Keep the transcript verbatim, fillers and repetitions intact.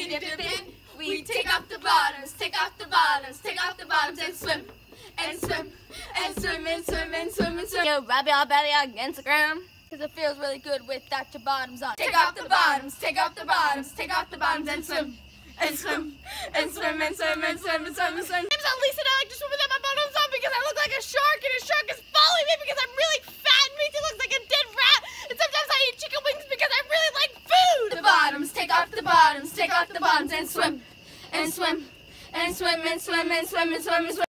dip, dip, dip. We take off the bottoms, take off the bottoms, take off the bottoms and swim, and swim, and swim, and swim, and swim, and swim. Yo, rub your belly on Instagram, because it feels really good without your bottoms on. Take off the bottoms, take off the bottoms, take off the bottoms and swim, and swim, and swim, and swim, and swim, and swim, and swim. My name's Lisa and I like to swim without my bottoms on because I look like a shark and a shark is following me because I'm really fat and Macy looks like a dead rat. And sometimes I eat chicken wings because I really like food. The bottoms, take off the bottoms, take off the bottoms and swim, and swim, and swim, and swim, and swim, and swim, and swim.